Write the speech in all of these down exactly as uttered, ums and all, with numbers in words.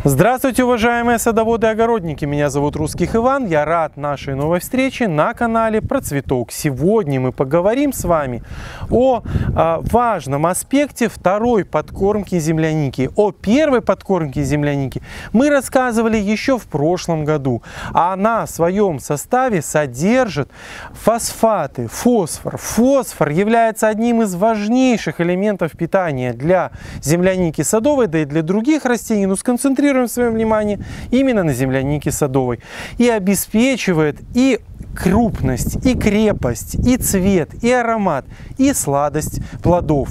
Здравствуйте, уважаемые садоводы и огородники! Меня зовут Русских Иван. Я рад нашей новой встрече на канале Про Цветок. Сегодня мы поговорим с вами о а, важном аспекте второй подкормки земляники. О первой подкормке земляники мы рассказывали еще в прошлом году. А она в своем составе содержит фосфаты, фосфор. Фосфор является одним из важнейших элементов питания для земляники садовой, да и для других растений. Но сконцентрируем свое внимание именно на землянике садовой и обеспечивает и крупность, и крепость, и цвет, и аромат, и сладость плодов.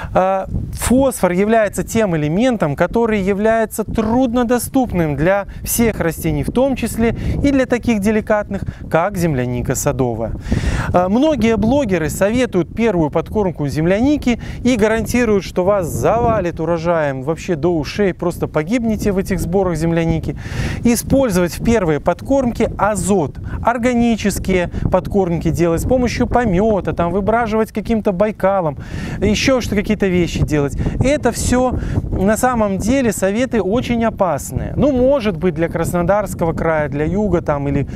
Фосфор является тем элементом, который является труднодоступным для всех растений, в том числе и для таких деликатных, как земляника садовая. Многие блогеры советуют первую подкормку земляники и гарантируют, что вас завалит урожаем вообще до ушей, просто погибнете в этих сборах земляники. Использовать в первой подкормке азот, органический, подкормки делать с помощью помета, там выбраживать каким-то байкалом, еще что какие-то вещи делать. Это все на самом деле советы очень опасные. Ну, может быть, для Краснодарского края, для юга там или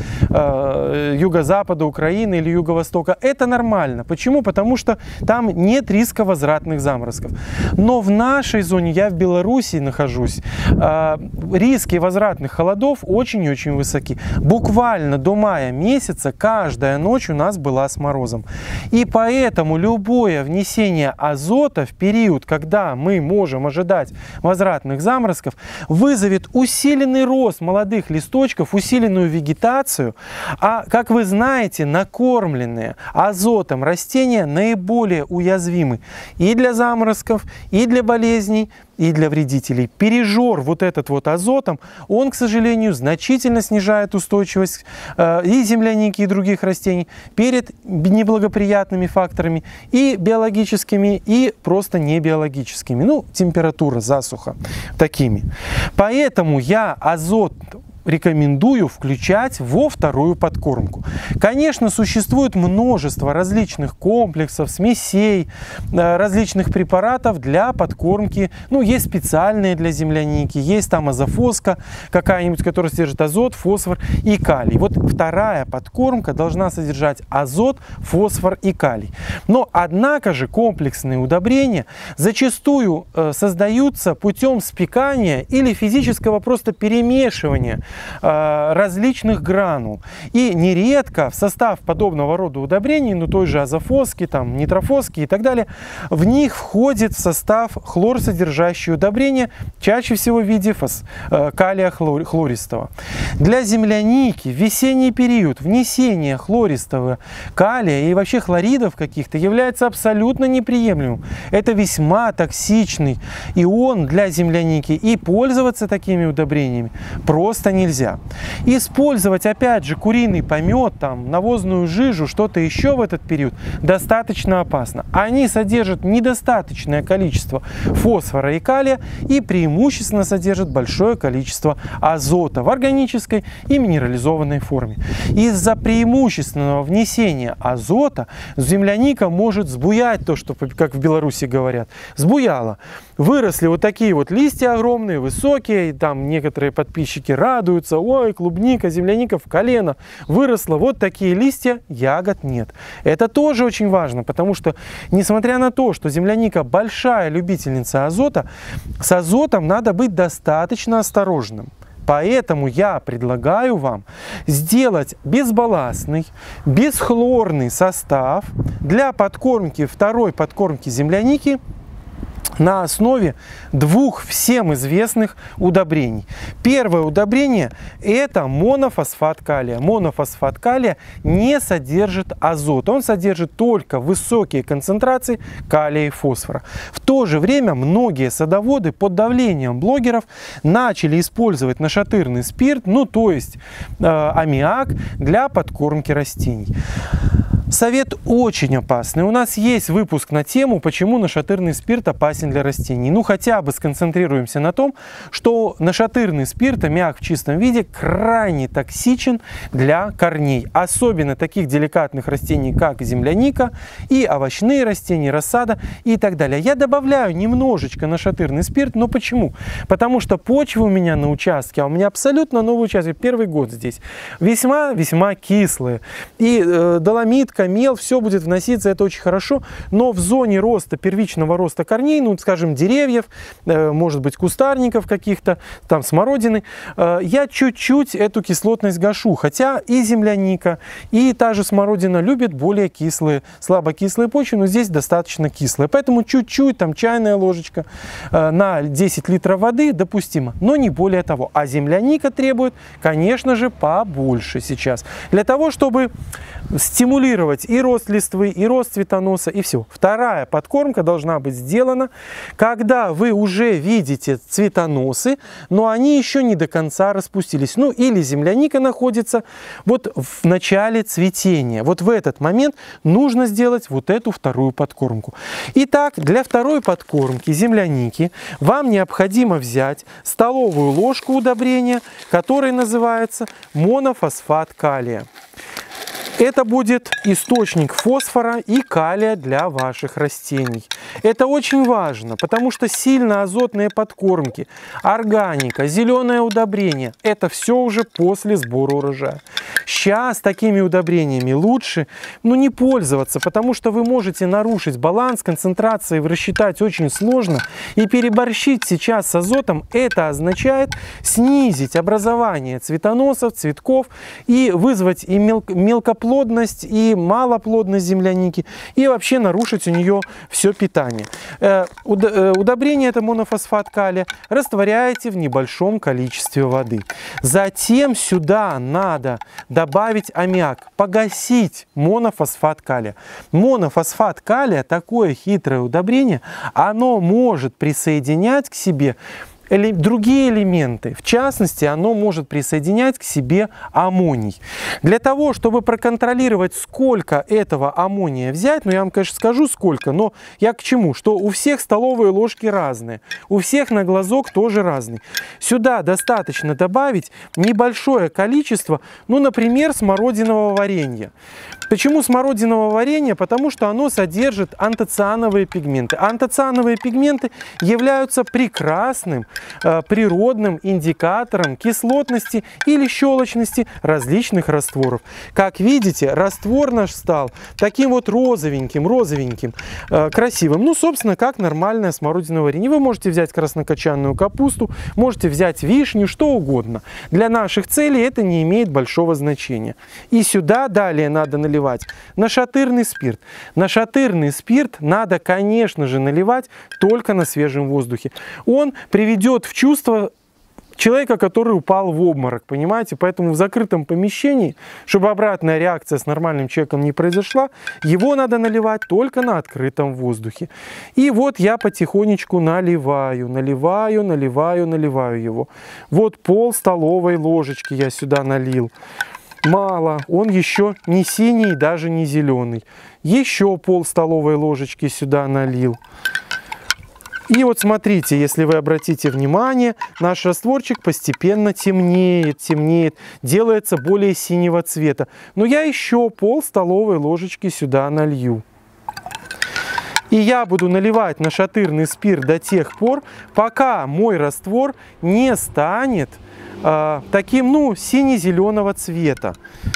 э, юго-запада Украины или юго-востока это нормально. Почему? Потому что там нет риска возвратных заморозков. Но в нашей зоне, я в Беларуси нахожусь, э, риски возвратных холодов очень и очень высоки. Буквально до мая месяца каждая ночь у нас была с морозом. И поэтому любое внесение азота в период, когда мы можем ожидать возвратных заморозков, вызовет усиленный рост молодых листочков, усиленную вегетацию. А, как вы знаете, накормленные азотом растения наиболее уязвимы и для заморозков, и для болезней, и для вредителей. Пережор вот этот вот азотом, он, к сожалению, значительно снижает устойчивость э, и земляники, и других растений перед неблагоприятными факторами, и биологическими, и просто не биологическими. Ну, температура, засуха, такими. Поэтому я азот рекомендую включать во вторую подкормку. Конечно, существует множество различных комплексов, смесей, различных препаратов для подкормки. Ну, есть специальные для земляники, есть там азофоска какая-нибудь, которая содержит азот, фосфор и калий. Вот вторая подкормка должна содержать азот, фосфор и калий. Но, однако же, комплексные удобрения зачастую э, создаются путем спекания или физического просто перемешивания различных гранул. И нередко в состав подобного рода удобрений, ну той же азофоски, там, нитрофоски и так далее, в них входит в состав хлорсодержащие удобрения, чаще всего в виде фос, калия хлор, хлористого. Для земляники в весенний период внесение хлористого калия и вообще хлоридов каких-то является абсолютно неприемлемым. Это весьма токсичный ион для земляники, и пользоваться такими удобрениями просто не нельзя. Использовать, опять же, куриный помет, там, навозную жижу, что-то еще в этот период достаточно опасно. Они содержат недостаточное количество фосфора и калия и преимущественно содержат большое количество азота в органической и минерализованной форме. Из-за преимущественного внесения азота земляника может сбуять, то, что, как в Беларуси говорят, сбуяло. Выросли вот такие вот листья огромные, высокие, там некоторые подписчики радуются. Ой, клубника, земляника в колено выросла, вот такие листья, ягод нет. Это тоже очень важно, потому что, несмотря на то, что земляника большая любительница азота, с азотом надо быть достаточно осторожным. Поэтому я предлагаю вам сделать безбалластный, бесхлорный состав для подкормки, второй подкормки земляники на основе двух всем известных удобрений. Первое удобрение – это монофосфат калия. Монофосфат калия не содержит азота, он содержит только высокие концентрации калия и фосфора. В то же время многие садоводы под давлением блогеров начали использовать нашатырный спирт, ну то есть э, аммиак, для подкормки растений. Совет очень опасный. У нас есть выпуск на тему, почему нашатырный спирт опасен для растений. Ну, хотя бы сконцентрируемся на том, что нашатырный спирт, аммиак в чистом виде, крайне токсичен для корней. Особенно таких деликатных растений, как земляника и овощные растения, рассада и так далее. Я добавляю немножечко нашатырный спирт, но почему? Потому что почва у меня на участке, а у меня абсолютно новый участок, первый год здесь, весьма-весьма кислые. И э, доломит, мел, все будет вноситься, это очень хорошо, но в зоне роста, первичного роста корней, ну, скажем, деревьев, э, может быть, кустарников каких-то, там, смородины, э, я чуть-чуть эту кислотность гашу, хотя и земляника, и та же смородина любит более кислые, слабокислые почвы, но здесь достаточно кислые, поэтому чуть-чуть, там, чайная ложечка э, на десять литров воды допустимо, но не более того, а земляника требует, конечно же, побольше сейчас, для того, чтобы стимулировать и рост листвы, и рост цветоноса, и все. Вторая подкормка должна быть сделана, когда вы уже видите цветоносы, но они еще не до конца распустились. Ну, или земляника находится вот в начале цветения. Вот в этот момент нужно сделать вот эту вторую подкормку. Итак, для второй подкормки земляники вам необходимо взять столовую ложку удобрения, которое называется монофосфат калия. Это будет источник фосфора и калия для ваших растений. Это очень важно, потому что сильно азотные подкормки, органика, зеленое удобрение – это все уже после сбора урожая. Сейчас такими удобрениями лучше ну, не пользоваться, потому что вы можете нарушить баланс, концентрации рассчитать очень сложно. И переборщить сейчас с азотом – это означает снизить образование цветоносов, цветков и вызвать и мел мелкоплодность, и малоплодность земляники, и вообще нарушить у нее все питание. Удобрение это монофосфат калия растворяете в небольшом количестве воды. Затем сюда надо добавить аммиак, погасить монофосфат калия. Монофосфат калия, такое хитрое удобрение, оно может присоединять к себе другие элементы. В частности, оно может присоединять к себе аммоний. Для того, чтобы проконтролировать, сколько этого аммония взять, ну я вам, конечно, скажу сколько, но я к чему? Что у всех столовые ложки разные, у всех на глазок тоже разный. Сюда достаточно добавить небольшое количество, ну, например, смородинового варенья. Почему смородинового варенья? Потому что оно содержит антоциановые пигменты. Антоциановые пигменты являются прекрасным э, природным индикатором кислотности или щелочности различных растворов. Как видите, раствор наш стал таким вот розовеньким, розовеньким, э, красивым. Ну, собственно, как нормальное смородиновое варенье. Вы можете взять краснокочанную капусту, можете взять вишню, что угодно. Для наших целей это не имеет большого значения. И сюда далее надо наливать нашатырный спирт. Нашатырный спирт надо, конечно же, наливать только на свежем воздухе. Он приведет в чувство человека, который упал в обморок, понимаете? Поэтому в закрытом помещении, чтобы обратная реакция с нормальным человеком не произошла, его надо наливать только на открытом воздухе. И вот я потихонечку наливаю, наливаю, наливаю, наливаю его. Вот пол столовой ложечки я сюда налил. Мало, он еще не синий, даже не зеленый. Еще пол столовой ложечки сюда налил. И вот смотрите, если вы обратите внимание, наш растворчик постепенно темнеет, темнеет, делается более синего цвета. Но я еще пол столовой ложечки сюда налью. И я буду наливать нашатырный спирт до тех пор, пока мой раствор не станет э, таким, ну, сине-зеленого цвета.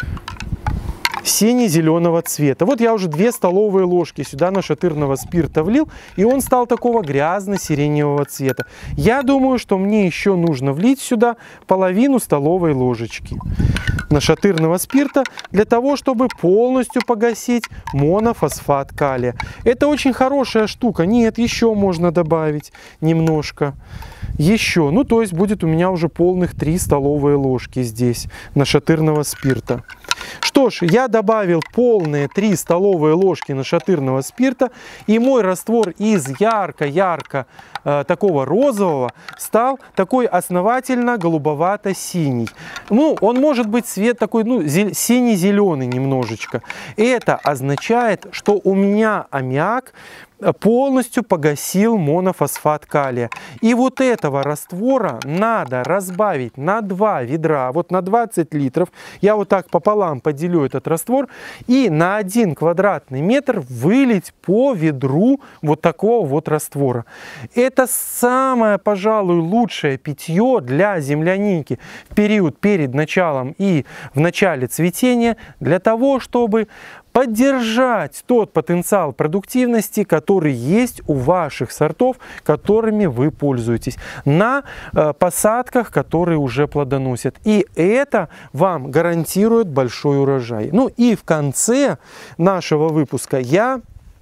Сине-зеленого цвета. Вот я уже две столовые ложки сюда нашатырного спирта влил, и он стал такого грязно-сиреневого цвета. Я думаю, что мне еще нужно влить сюда половину столовой ложечки нашатырного спирта для того, чтобы полностью погасить монофосфат калия. Это очень хорошая штука. Нет, еще можно добавить немножко. Еще. Ну, то есть будет у меня уже полных три столовые ложки здесь нашатырного спирта. Что ж, я добавил полные три столовые ложки нашатырного спирта, и мой раствор из ярко-ярко э, такого розового стал такой основательно голубовато-синий. Ну, он может быть цвет такой, ну, синий-зеленый немножечко. Это означает, что у меня аммиак полностью погасил монофосфат калия. И вот этого раствора надо разбавить на два ведра, вот на двадцать литров. Я вот так пополам поделю этот раствор и на один квадратный метр вылить по ведру вот такого вот раствора. Это самое, пожалуй, лучшее питье для земляники в период перед началом и в начале цветения, для того, чтобы поддержать тот потенциал продуктивности, который есть у ваших сортов, которыми вы пользуетесь, на э, посадках, которые уже плодоносят. И это вам гарантирует большой урожай. Ну и в конце нашего выпуска я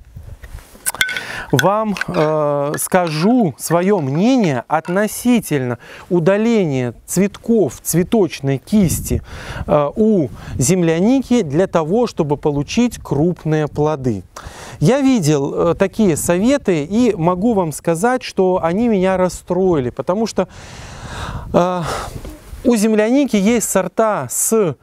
вам э, скажу свое мнение относительно удаления цветков цветочной кисти э, у земляники для того, чтобы получить крупные плоды. Я видел э, такие советы и могу вам сказать, что они меня расстроили, потому что э, у земляники есть сорта с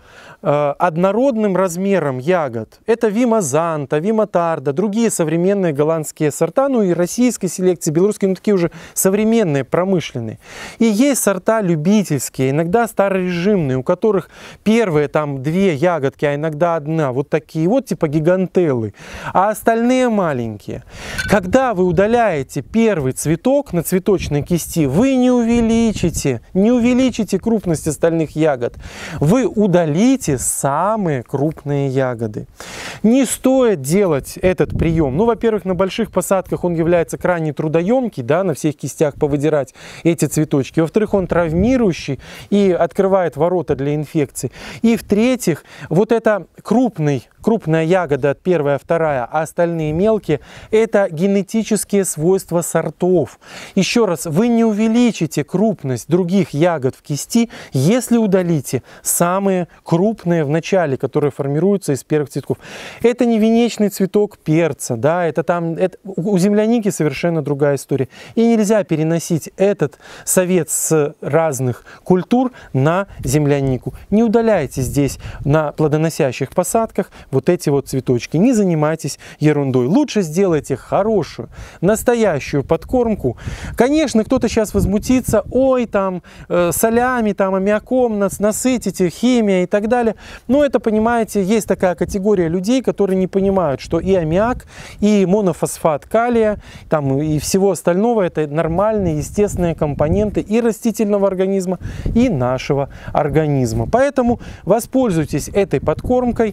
однородным размером ягод. Это Вимозанта, Вимотарда, другие современные голландские сорта, ну и российской селекции, белорусские, ну такие уже современные, промышленные. И есть сорта любительские, иногда старорежимные, у которых первые там две ягодки, а иногда одна, вот такие вот, типа гигантеллы, а остальные маленькие. Когда вы удаляете первый цветок на цветочной кисти, вы не увеличите, не увеличите крупность остальных ягод. Вы удалите самые крупные ягоды. Не стоит делать этот прием. Ну, во-первых, на больших посадках он является крайне трудоемкий, да, на всех кистях повыдирать эти цветочки. Во-вторых, он травмирующий и открывает ворота для инфекций. И в-третьих, вот это крупный, крупная ягода, первая, вторая, а остальные мелкие, это генетические свойства сортов. Еще раз, вы не увеличите крупность других ягод в кисти, если удалите самые крупные в начале, которые формируются из первых цветков. Это не венечный цветок перца, да, это там, это, у земляники совершенно другая история. И нельзя переносить этот совет с разных культур на землянику. Не удаляйте здесь на плодоносящих посадках вот эти вот цветочки. Не занимайтесь ерундой. Лучше сделайте хорошую, настоящую подкормку. Конечно, кто-то сейчас возмутится, ой, там, э, солями, там, аммиаком нас насытите, химия и так далее. Но это, понимаете, есть такая категория людей, которые не понимают, что и аммиак, и монофосфат калия, там, и всего остального, это нормальные, естественные компоненты и растительного организма, и нашего организма. Поэтому воспользуйтесь этой подкормкой.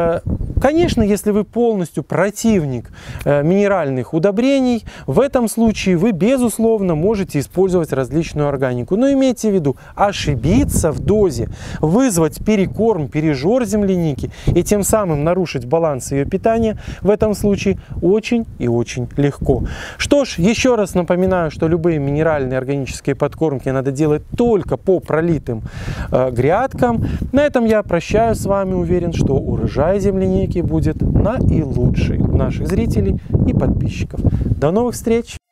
Конечно, если вы полностью противник минеральных удобрений, в этом случае вы, безусловно, можете использовать различную органику. Но имейте в виду, ошибиться в дозе, вызвать перекорм, пережор земляники и тем самым нарушить баланс ее питания в этом случае очень и очень легко. Что ж, еще раз напоминаю, что любые минеральные органические подкормки надо делать только по пролитым э, грядкам. На этом я прощаюсь с вами, уверен, что урожай земляники будет наилучший у наших зрителей и подписчиков. До новых встреч!